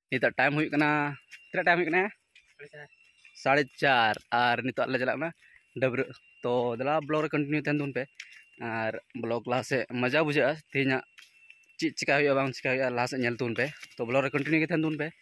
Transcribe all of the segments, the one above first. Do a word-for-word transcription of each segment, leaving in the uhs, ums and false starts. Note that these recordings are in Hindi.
नित टाइम हुई कना तना टाइम हुई कना साढ़े चार और नित ले चलना डबर तो दला ब्लॉग रे कंटिन्यू तहन दून पे और ब्लॉग लाहा से मजा बुझा तेना ची चिका हुआ बांग चिका हुआ लाहा से नेल तुन पे तो ब्लॉग रे कंटिन्यू तहन दून पे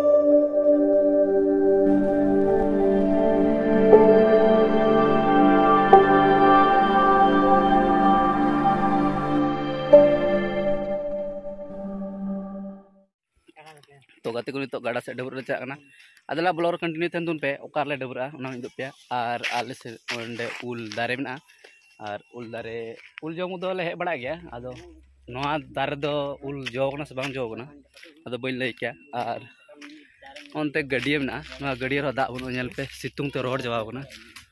तो गाते को नितो गाड़ा से डबर ले चलना अदला ब्लॉग रे कंटिन्यू तहन दून पे ओकार ले डबरा उना हिदो पे और आले से ओंडे उल दारे मेना और उल दारे उल जम दो ले हे बड़ा गया आदो नोआ दारे दो उल जो कना से बांग जो कना आदो बइन लई क्या और ओनते गडिया मेना नोआ गडिया रो दा बनो नेल पे सितुंग ते रोड जवाब कना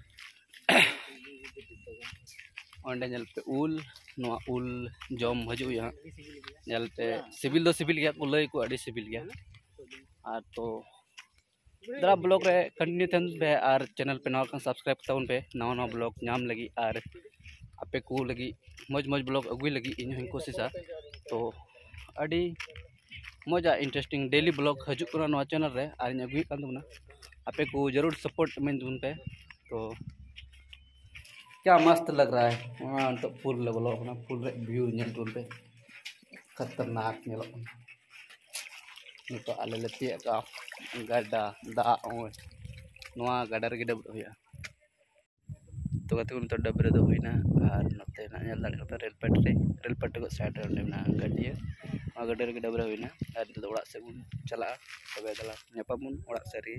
ओंडे नेल पे उल नोआ उल जम हजू यहाँ नेल पे सिविल दो सिविल गया को लई को अडी सिविल गया और तो दरा ब्लॉग रे कंटिन्यू तहन पे और चैनल पे नवा सब्सक्राइब ताउन पे नवा नवा ब्लॉग नाम लगी और आपे को लगी मज मज ब्लॉग अगुई लगी इन हूँ कोशिशा तो अड़ी मजा इंटरेस्टिंग डेली ब्लॉग हजू कना नवा चैनल रे और इन अगुई कान दुना आपे को जरूर सपोर्ट में दून पे तो क्या मस्त लग रहा है वहाँ तो फुल लेवल अपना फुल व्यू नेल दून पे खतरनाक नेलो नितो आले लेती का गाडा दा ओय नोआ गाडा रे डबर होया तो गते उन तो डबर दो होइना और नते ना नेल दाड़ का रेल पट रे रेल पट को साइड रे ना गाडिया आ गाडा रे डबर होइना और तो ओड़ा से बुन चला तबे दला नेपामुन ओड़ा से रे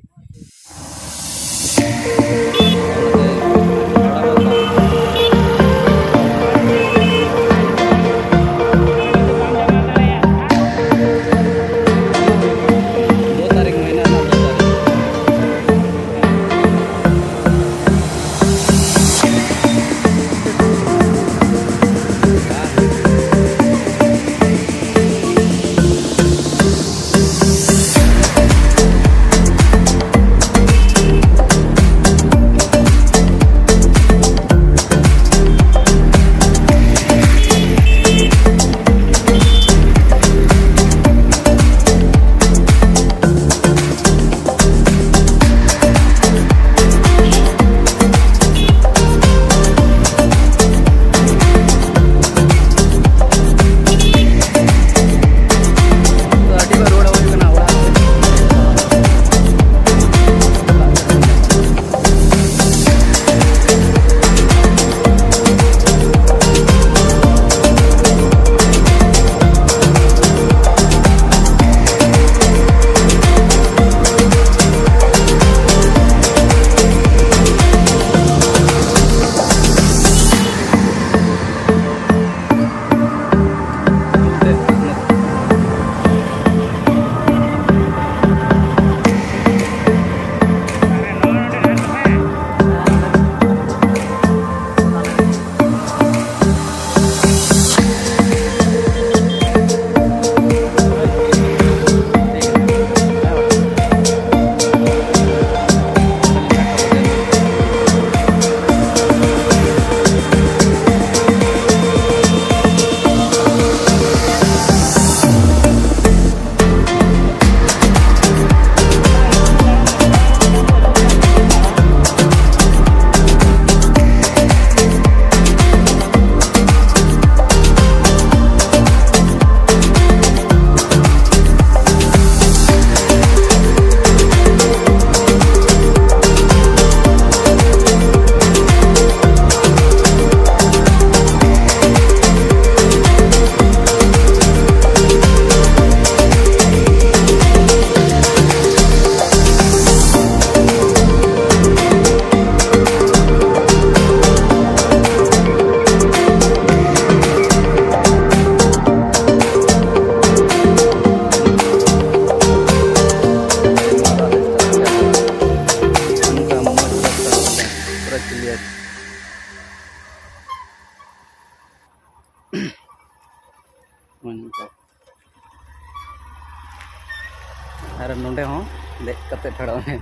अरे नोंडे हो देख कते फेड़ो है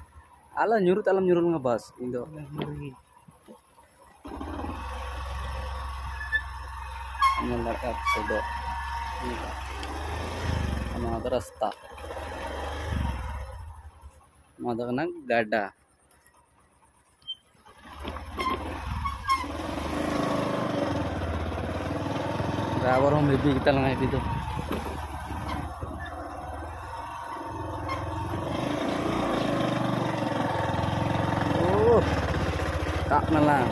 आला nyuruh alam nyuruh ngebas indo ini laka sedo ini ana ada rasta नवा दो कना गाडा ड्राइवर हम heavy kita lang heavy to oh tak na lang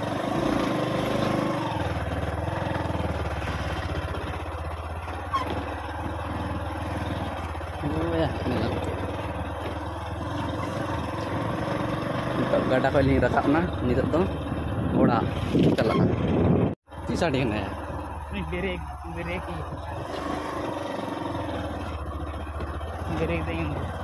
oh ya ini lang nitok gada ko ling rakap na nitok to oda chala na tisa ding na ya brake brake brake देंगे